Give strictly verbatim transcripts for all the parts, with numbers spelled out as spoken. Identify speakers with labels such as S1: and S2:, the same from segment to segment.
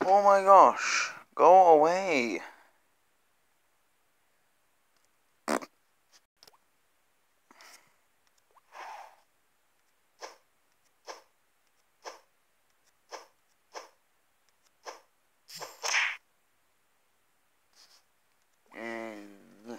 S1: Oh my gosh. Go away. Mm.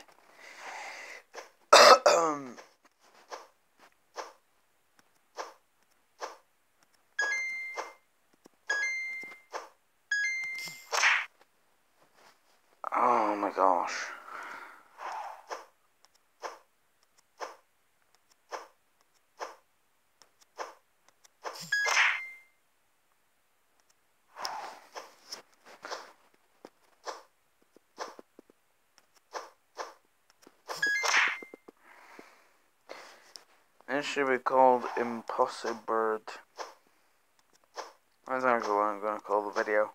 S1: Oh my gosh. This should be called Impossibird. That's actually what I'm going to call the video.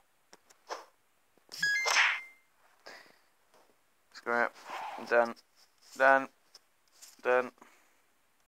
S1: Screw it. Done. Done. Done.